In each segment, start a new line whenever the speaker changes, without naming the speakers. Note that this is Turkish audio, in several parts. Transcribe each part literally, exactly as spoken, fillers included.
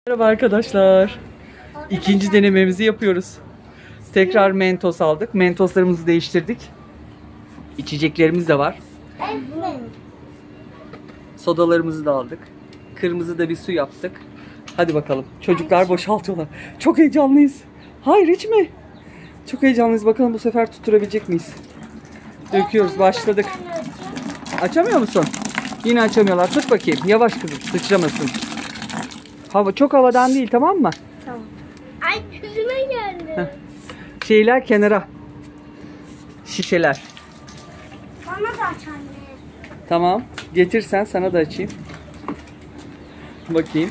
Merhaba arkadaşlar. İkinci denememizi yapıyoruz. Tekrar Mentos aldık. Mentoslarımızı değiştirdik. İçeceklerimiz de var. Sodalarımızı da aldık. Kırmızı da bir su yaptık. Hadi bakalım. Çocuklar boşaltıyorlar. Çok heyecanlıyız. Hayır, içme. Çok heyecanlıyız. Bakalım bu sefer tutturabilecek miyiz? Döküyoruz. Başladık. Açamıyor musun? Yine açamıyorlar. Tut bakayım. Yavaş kızım. Sıçramasın. Hava çok havadan değil, tamam mı?
Tamam. Ay yüzüme geldi.
Heh. Şeyler kenara. Şişeler.
Bana da aç anne.
Tamam. Getirsen sana da açayım. Bakayım.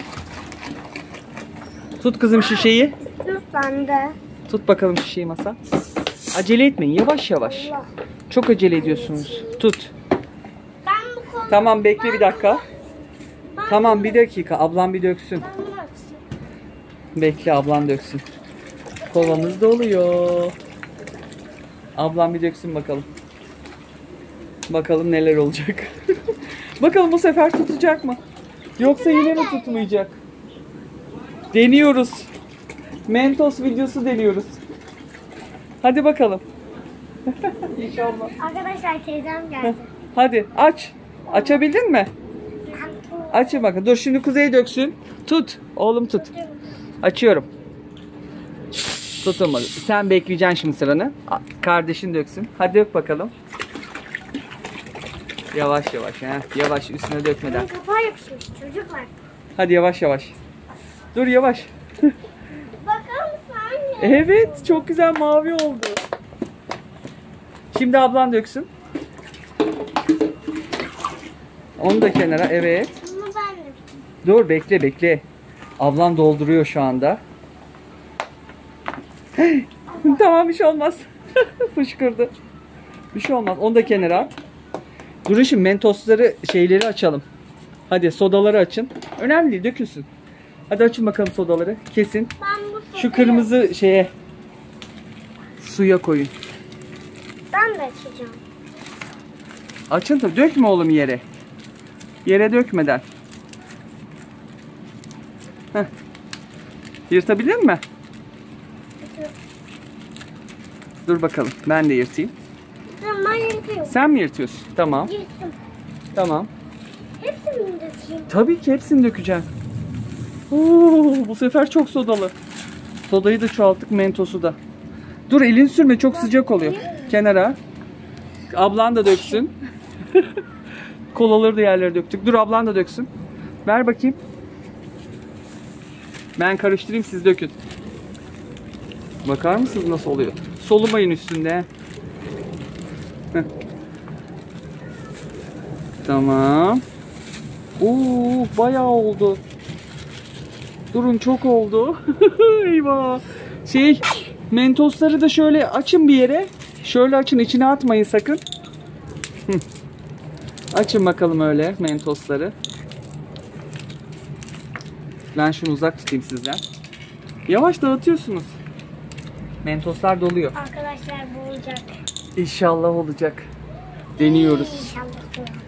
Tut kızım şişeyi.
Dur bende.
Tut bakalım şişeyi masa. Acele etmeyin. Yavaş yavaş.
Allah.
Çok acele ediyorsunuz. Tut.
Ben bu konu...
Tamam, bekle bir dakika. Tamam, bir dakika. Ablam bir döksün.
Ben bunu açayım.
Bekle, ablam döksün. Kovamız doluyor. Ablam bir döksün bakalım. Bakalım neler olacak. Bakalım bu sefer tutacak mı? Yoksa yine mi tutmayacak? Deniyoruz. Mentos videosu deniyoruz. Hadi bakalım. İnşallah.
Arkadaşlar teyzem geldi.
Hadi aç. Açabildin mi? Açın bakın. Dur şimdi Kuzey döksün. Tut. Oğlum tut. Açıyorum. Tutun bakalım. Sen bekleyeceksin şimdi sıranı. Kardeşin döksün. Hadi dök bakalım. Yavaş yavaş. He. Yavaş, üstüne dökmeden.
Benim kapağı yapışmış çocuklar.
Hadi yavaş yavaş. Dur yavaş.
Bakar mısın anne?
Evet, çok güzel mavi oldu. Şimdi ablan döksün. Onu da kenara. Evet.
Bunu ben de.
Dur bekle bekle. Ablam dolduruyor şu anda. Tamam, bir şey olmaz. Fışkırdı. Bir şey olmaz. Onu da kenara at. Durun şimdi mentosları, şeyleri açalım. Hadi sodaları açın. Önemli değil, dökülsün. Hadi açın bakalım sodaları. Kesin.
Ben bu
Şu kırmızı şeye, suya koyun.
Ben de açacağım.
Açın tabii. Dökme oğlum yere. Yere dökmeden. Heh. Yırtabilir mi? Dur bakalım. Ben de yırtayım.
Ben yırtıyorum.
Sen mi yırtıyorsun? Tamam.
Yırttım.
Tamam.
Hepsini mi dökeyim?
Tabii ki hepsini dökeceğim. Oo, bu sefer çok sodalı. Sodayı da çoğalttık, mentosu da. Dur, elini sürme, çok sıcak oluyor. Kenara. Ablan da döksün. Kolaları da yerlere döktük. Dur, ablan da döksün. Ver bakayım. Ben karıştırayım, siz dökün. Bakar mısınız nasıl oluyor? Solumayın üstünde. Heh. Tamam. Oo, bayağı oldu. Durun, çok oldu. Eyvah. Şey, mentosları da şöyle açın bir yere. Şöyle açın, içine atmayın sakın. Açın bakalım öyle mentosları. Ben şunu uzak tutayım sizden. Yavaş dağıtıyorsunuz. Mentoslar doluyor.
Arkadaşlar bu olacak.
İnşallah olacak. Deniyoruz.
İnşallah bu olacak.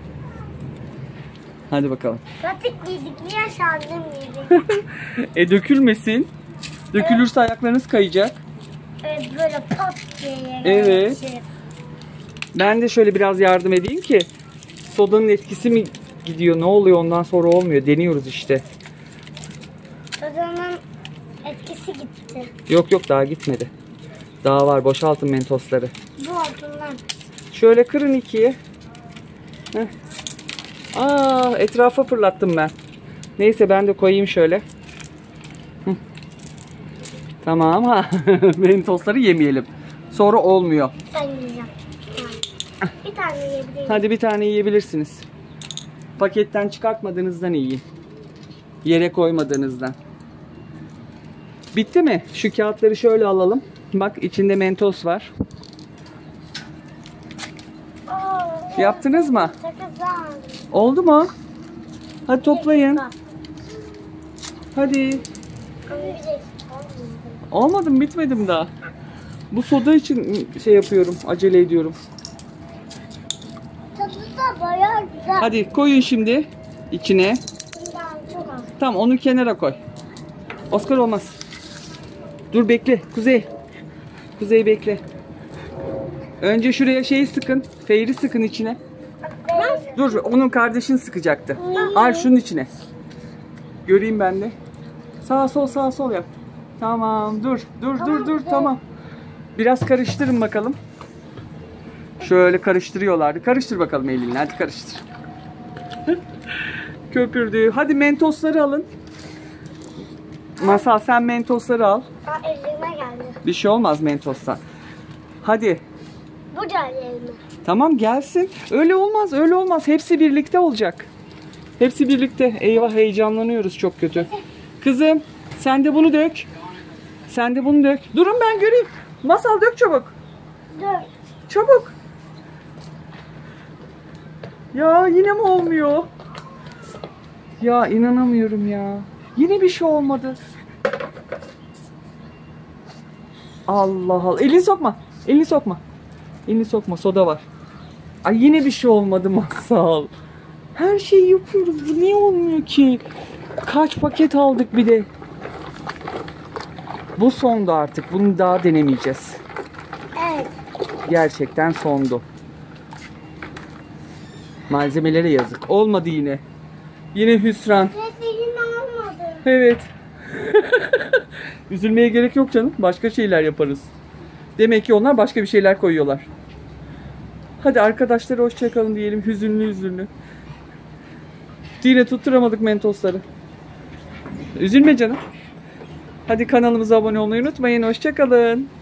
Hadi bakalım.
Batık giydik. Niye şandım giydik?
E dökülmesin. Dökülürse ayaklarınız kayacak.
Evet, böyle pat diye yere
Evet.
geçirip.
Ben de şöyle biraz yardım edeyim ki sodanın etkisi mi gidiyor, ne oluyor, ondan sonra olmuyor. Deniyoruz işte.
Sodanın etkisi gitti.
Yok yok, daha gitmedi. Daha var, boşaltın mentosları.
Bu altından.
Şöyle kırın ikiye. Heh. Aa, etrafa fırlattım ben. Neyse, ben de koyayım şöyle. Hı. Tamam ha. Mentosları yemeyelim. Sonra olmuyor.
Ben yiyeceğim. Bir tane yiyebilirim.
Hadi bir tane yiyebilirsiniz. Paketten çıkartmadığınızdan yiyin. Yere koymadığınızdan. Bitti mi? Şu kağıtları şöyle alalım. Bak, içinde mentos var.
Oo,
Yaptınız mı?
sakızan.
Oldu mu? Hadi toplayın. Hadi. Olmadı mı? Bitmedim daha. Bu soda için şey yapıyorum. Acele ediyorum.
Tadı da bayağı güzel.
Hadi koyun şimdi içine.
Bundan çok az.
Tamam, onu kenara koy. Oscar olmaz. Dur bekle. Kuzey. Kuzey bekle. Önce şuraya şeyi sıkın. Feyri sıkın içine. Dur, onun kardeşini sıkacaktı. Al şunun içine. Göreyim ben de. Sağ sol sağ sol yap. Tamam, dur. Dur dur dur tamam. Biraz karıştırın bakalım. Şöyle karıştırıyorlardı. Karıştır bakalım elinle. Hadi karıştır. Köpürdü. Hadi mentosları alın. Masal sen mentosları al.
Aa, elime geldi.
Bir şey olmaz mentostan. Hadi.
Bu geldi elime.
Tamam gelsin. Öyle olmaz, öyle olmaz. Hepsi birlikte olacak. Hepsi birlikte. Eyvah heyecanlanıyoruz çok kötü. Kızım sen de bunu dök. Sen de bunu dök. Durun ben göreyim. Masal dök çabuk.
Dur.
Çabuk. Ya yine mi olmuyor? Ya inanamıyorum ya. Yine bir şey olmadı. Allah Allah. Elini sokma. Elini sokma. Elini sokma. Soda var. Ay yine bir şey olmadı Masal. Her şeyi yapıyoruz. Bu niye olmuyor ki? Kaç paket aldık bir de. Bu sondu artık. Bunu daha denemeyeceğiz.
Evet.
Gerçekten sondu. Malzemelere yazık. Olmadı yine. Yine hüsran.
Sesini almadım.
Evet. Üzülmeye gerek yok canım. Başka şeyler yaparız. Demek ki onlar başka bir şeyler koyuyorlar. Hadi arkadaşlara hoşçakalın diyelim. Hüzünlü hüzünlü. Yine tutturamadık mentosları. Üzülme canım. Hadi kanalımıza abone olmayı unutmayın. Hoşçakalın.